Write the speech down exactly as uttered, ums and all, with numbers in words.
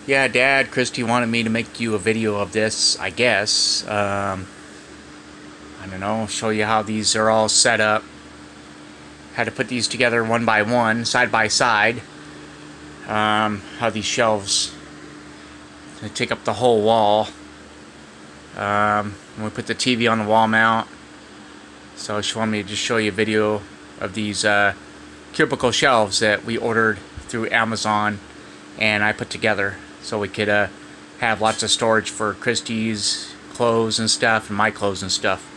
Yeah, Dad, Christy wanted me to make you a video of this, I guess. Um, I don't know, show you how these are all set up. Had to put these together one by one, side by side. Um, how these shelves, they take up the whole wall. Um, and we put the T V on the wall mount. So she wanted me to just show you a video of these uh, cubicle shelves that we ordered through Amazon and I put together so we could uh, have lots of storage for Christy's clothes and stuff and my clothes and stuff.